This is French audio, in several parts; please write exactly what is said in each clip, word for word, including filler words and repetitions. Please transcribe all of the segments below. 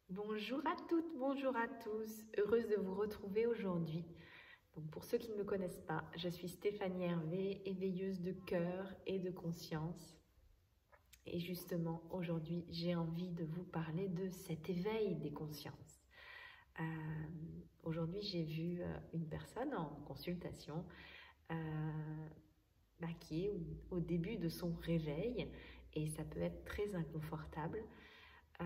Bonjour à toutes, bonjour à tous, heureuse de vous retrouver aujourd'hui. Donc pour ceux qui ne me connaissent pas, je suis Stéphanie Hervé, éveilleuse de cœur et de conscience. Et justement, aujourd'hui, j'ai envie de vous parler de cet éveil des consciences. Euh, aujourd'hui, j'ai vu euh, une personne en consultation euh, bah, qui est au, au début de son réveil et ça peut être très inconfortable. Euh,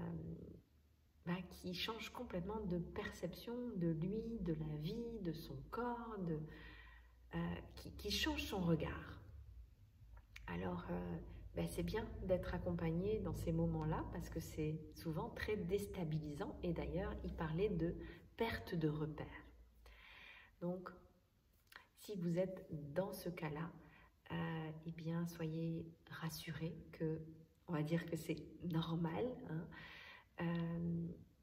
bah, qui change complètement de perception de lui, de la vie, de son corps, de, euh, qui, qui change son regard. Alors, euh, bah, c'est bien d'être accompagné dans ces moments-là parce que c'est souvent très déstabilisant. Et d'ailleurs, il parlait de perte de repères. Donc, si vous êtes dans ce cas-là, euh, eh bien, soyez rassurés que, on va dire que c'est normal. Hein. Euh,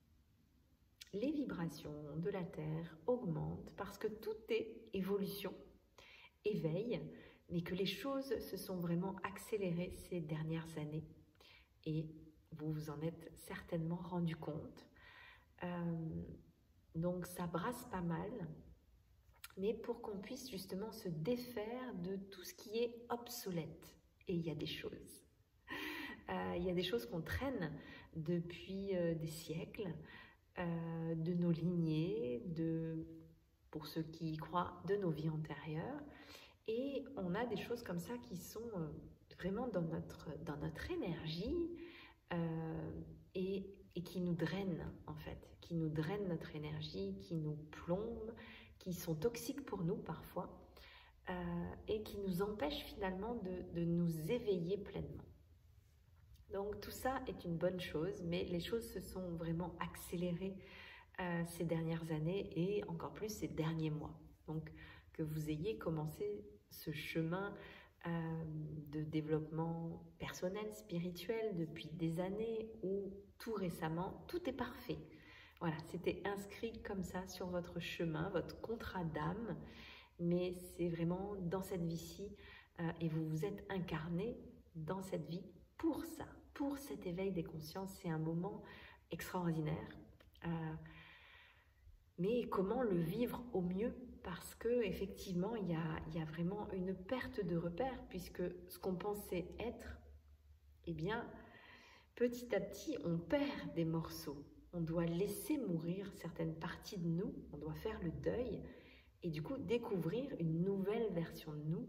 les vibrations de la Terre augmentent parce que tout est évolution, éveil, mais que les choses se sont vraiment accélérées ces dernières années. Et vous vous en êtes certainement rendu compte. Euh, donc ça brasse pas mal, mais pour qu'on puisse justement se défaire de tout ce qui est obsolète. Et il y a des choses. Euh, il y a des choses qu'on traîne depuis euh, des siècles, Euh, de nos lignées, de, pour ceux qui y croient, de nos vies antérieures. Et on a des choses comme ça qui sont euh, vraiment dans notre, dans notre énergie euh, et, et qui nous drainent, en fait, qui nous drainent notre énergie, qui nous plombent, qui sont toxiques pour nous parfois, euh, et qui nous empêchent finalement de, de nous éveiller pleinement. Donc tout ça est une bonne chose, mais les choses se sont vraiment accélérées euh, ces dernières années et encore plus ces derniers mois. Donc que vous ayez commencé ce chemin euh, de développement personnel, spirituel depuis des années ou tout récemment, tout est parfait. Voilà, c'était inscrit comme ça sur votre chemin, votre contrat d'âme, mais c'est vraiment dans cette vie-ci euh, et vous vous êtes incarné dans cette vie pour ça, pour cet éveil des consciences. C'est un moment extraordinaire. Euh, mais comment le vivre au mieux? Parce que effectivement, il y a, il y a vraiment une perte de repères, puisque ce qu'on pensait être, eh bien, petit à petit, on perd des morceaux. On doit laisser mourir certaines parties de nous, on doit faire le deuil, et du coup découvrir une nouvelle version de nous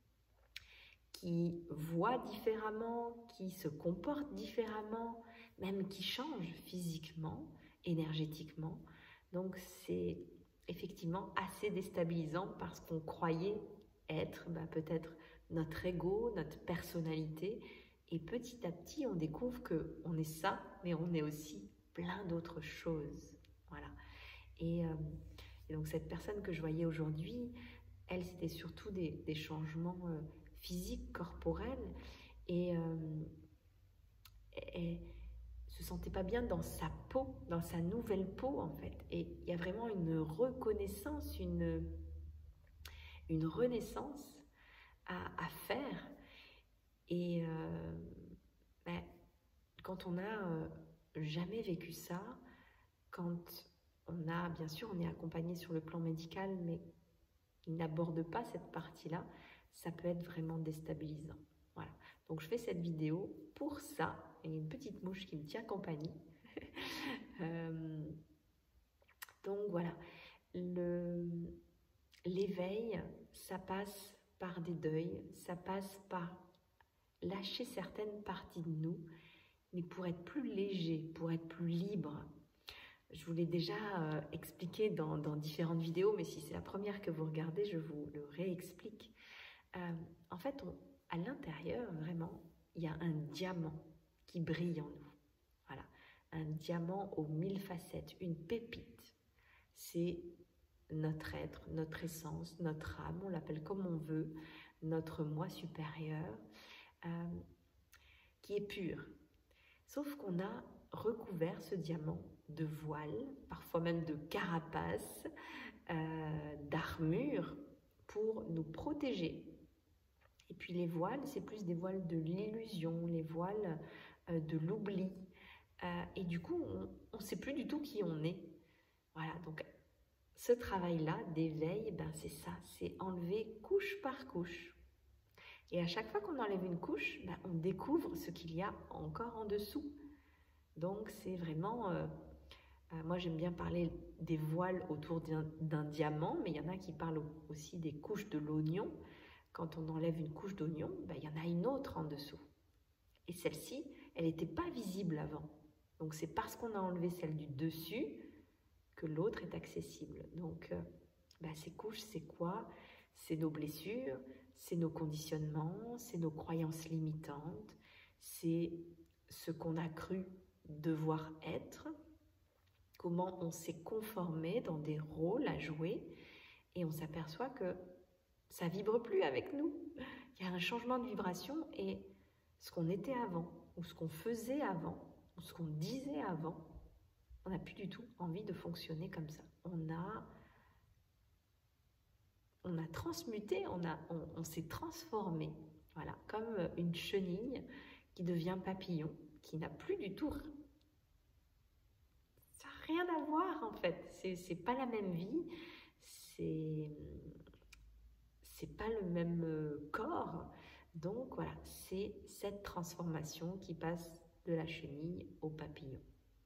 qui voit différemment, qui se comporte différemment, même qui change physiquement, énergétiquement. Donc c'est effectivement assez déstabilisant parce qu'on croyait être bah, peut-être notre ego, notre personnalité, et petit à petit on découvre qu'on est ça, mais on est aussi plein d'autres choses. Voilà. Et, euh, et donc cette personne que je voyais aujourd'hui, elle, c'était surtout des, des changements euh, physiques, corporels, et euh, elle se sentait pas bien dans sa peau, dans sa nouvelle peau en fait. Et il y a vraiment une reconnaissance, une, une renaissance à, à faire. Et euh, ben, quand on n'a euh, jamais vécu ça, quand on a, bien sûr, on est accompagné sur le plan médical, mais il n'aborde pas cette partie-là, ça peut être vraiment déstabilisant. Voilà. Donc je fais cette vidéo pour ça. Il y a une petite mouche qui me tient compagnie. euh, donc voilà. L'éveil, ça passe par des deuils, ça passe par lâcher certaines parties de nous, mais pour être plus léger, pour être plus libre. Je vous l'ai déjà euh, expliqué dans, dans différentes vidéos, mais si c'est la première que vous regardez, je vous le réexplique. Euh, en fait, on, à l'intérieur, vraiment, il y a un diamant qui brille en nous. Voilà, un diamant aux mille facettes, une pépite. C'est notre être, notre essence, notre âme, on l'appelle comme on veut, notre moi supérieur, euh, qui est pur. Sauf qu'on a recouvert ce diamant de voiles, parfois même de carapaces, euh, d'armures, pour nous protéger. Et puis les voiles, c'est plus des voiles de l'illusion, les voiles euh, de l'oubli, Euh, et du coup, on ne sait plus du tout qui on est. Voilà, donc ce travail-là d'éveil, ben c'est ça, c'est enlever couche par couche. Et à chaque fois qu'on enlève une couche, ben on découvre ce qu'il y a encore en dessous. Donc c'est vraiment... Euh, euh, moi j'aime bien parler des voiles autour d'un diamant, mais il y en a qui parlent aussi des couches de l'oignon. Quand on enlève une couche d'oignon, ben, il y en a une autre en dessous. Et celle-ci, elle n'était pas visible avant. Donc c'est parce qu'on a enlevé celle du dessus que l'autre est accessible. Donc euh, ben, ces couches, c'est quoi? C'est nos blessures, c'est nos conditionnements, c'est nos croyances limitantes, c'est ce qu'on a cru devoir être, comment on s'est conformé dans des rôles à jouer, et on s'aperçoit que ça vibre plus avec nous. Il y a un changement de vibration, et ce qu'on était avant, ou ce qu'on faisait avant, ou ce qu'on disait avant, on n'a plus du tout envie de fonctionner comme ça. On a, on a transmuté, on, a, on, on s'est transformé, voilà, comme une chenille qui devient papillon, qui n'a plus du tout... Ça n'a rien à voir en fait, c'est, c'est pas la même vie, c'est... c'est pas le même corps. Donc voilà, c'est cette transformation qui passe de la chenille au papillon.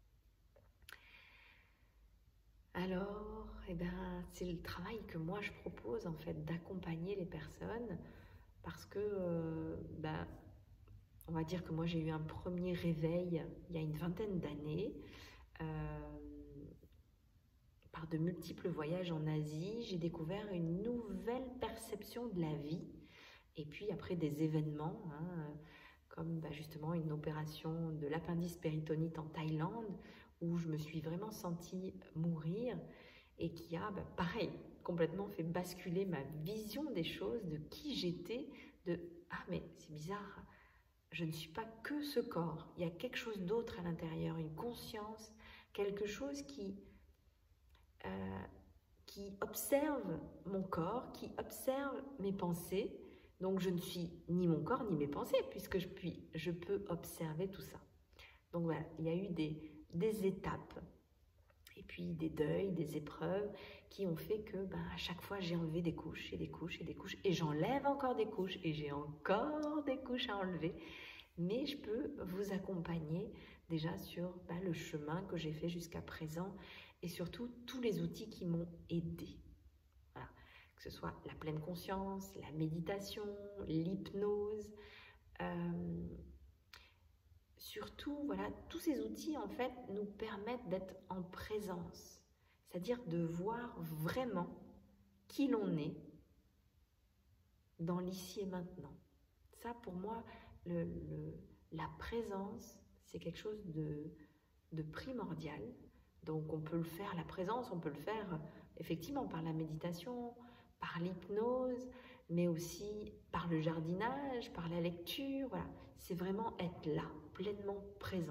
Alors, eh ben, c'est le travail que moi je propose en fait, d'accompagner les personnes, parce que, euh, ben, on va dire que moi j'ai eu un premier réveil il y a une vingtaine d'années, euh, par de multiples voyages en Asie, j'ai découvert une nouvelle perception de la vie. Et puis après des événements, hein, comme bah, justement une opération de l'appendice péritonite en Thaïlande, où je me suis vraiment sentie mourir et qui a, bah, pareil, complètement fait basculer ma vision des choses, de qui j'étais, de « Ah mais c'est bizarre, je ne suis pas que ce corps, il y a quelque chose d'autre à l'intérieur, une conscience, quelque chose qui... Euh, qui observe mon corps, qui observe mes pensées. Donc je ne suis ni mon corps ni mes pensées, puisque je, puis, je peux observer tout ça. Donc voilà, il y a eu des, des étapes, et puis des deuils, des épreuves, qui ont fait que ben, à chaque fois j'ai enlevé des couches et des couches et des couches, et j'enlève encore des couches, et j'ai encore des couches à enlever. Mais je peux vous accompagner déjà sur ben, le chemin que j'ai fait jusqu'à présent, et surtout tous les outils qui m'ont aidé. Voilà. Que ce soit la pleine conscience, la méditation, l'hypnose, euh, surtout, voilà, tous ces outils en fait nous permettent d'être en présence, c'est-à-dire de voir vraiment qui l'on est dans l'ici et maintenant. Ça, pour moi, le, le, la présence, c'est quelque chose de, de primordial. Donc on peut le faire, la présence, on peut le faire effectivement par la méditation, par l'hypnose, mais aussi par le jardinage, par la lecture. Voilà, c'est vraiment être là, pleinement présent.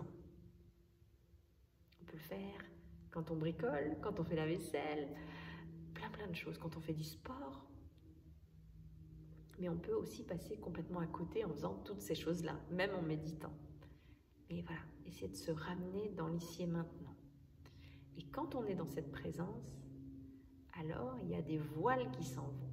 On peut le faire quand on bricole, quand on fait la vaisselle, plein plein de choses, quand on fait du sport. Mais on peut aussi passer complètement à côté en faisant toutes ces choses-là, même en méditant. Mais voilà, essayer de se ramener dans l'ici et maintenant. Et quand on est dans cette présence, alors il y a des voiles qui s'en vont.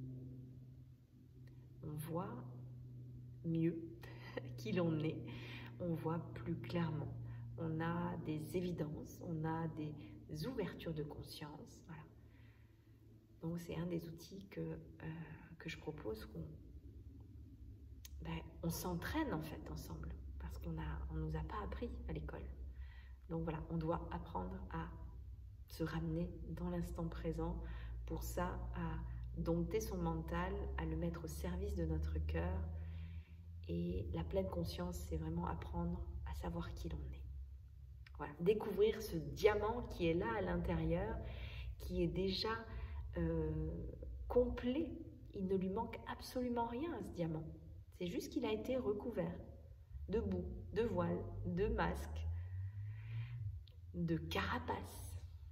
On voit mieux qui l'on est, on voit plus clairement. On a des évidences, on a des ouvertures de conscience. Voilà. Donc c'est un des outils que, euh, que je propose, qu'on ben, on s'entraîne en fait ensemble, parce qu'on a, on nous a pas appris à l'école. Donc voilà, on doit apprendre à se ramener dans l'instant présent, pour ça, à dompter son mental, à le mettre au service de notre cœur. Et la pleine conscience, c'est vraiment apprendre à savoir qui l'on est. Voilà, découvrir ce diamant qui est là à l'intérieur, qui est déjà euh, complet. Il ne lui manque absolument rien à ce diamant. C'est juste qu'il a été recouvert de boue, de voile, de masque, de carapace.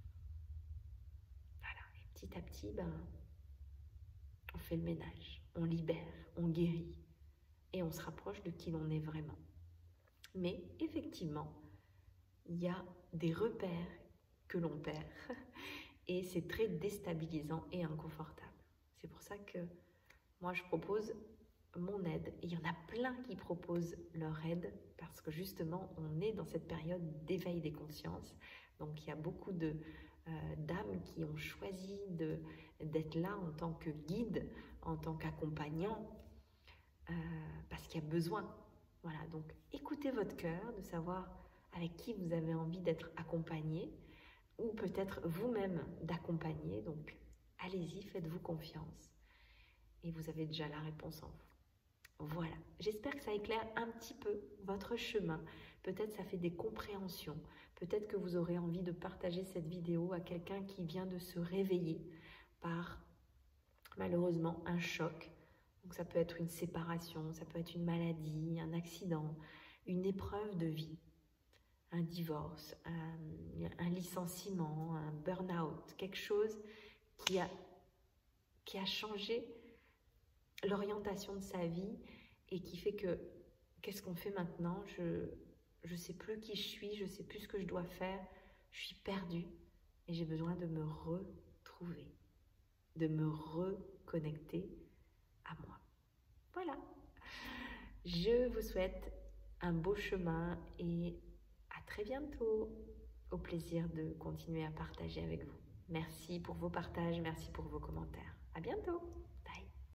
Voilà, et petit à petit, ben, on fait le ménage, on libère, on guérit, et on se rapproche de qui l'on est vraiment. Mais effectivement, il y a des repères que l'on perd et c'est très déstabilisant et inconfortable. C'est pour ça que moi je propose mon aide et il y en a plein qui proposent leur aide parce que justement on est dans cette période d'éveil des consciences. Donc il y a beaucoup de euh, d'âmes qui ont choisi de, d'être là en tant que guide, en tant qu'accompagnant, euh, parce qu'il y a besoin. Voilà, donc écoutez votre cœur, de savoir avec qui vous avez envie d'être accompagné, ou peut-être vous-même d'accompagner. Donc allez-y, faites-vous confiance. Et vous avez déjà la réponse en vous. Voilà, j'espère que ça éclaire un petit peu votre chemin. Peut-être ça fait des compréhensions. Peut-être que vous aurez envie de partager cette vidéo à quelqu'un qui vient de se réveiller par, malheureusement, un choc. Donc ça peut être une séparation, ça peut être une maladie, un accident, une épreuve de vie, un divorce, un, un licenciement, un burn-out, quelque chose qui a, qui a changé l'orientation de sa vie et qui fait que, qu'est-ce qu'on fait maintenant? Je ne sais plus qui je suis, je ne sais plus ce que je dois faire, je suis perdue et j'ai besoin de me retrouver, de me reconnecter à moi. Voilà, je vous souhaite un beau chemin et à très bientôt. Au plaisir de continuer à partager avec vous. Merci pour vos partages, merci pour vos commentaires. À bientôt.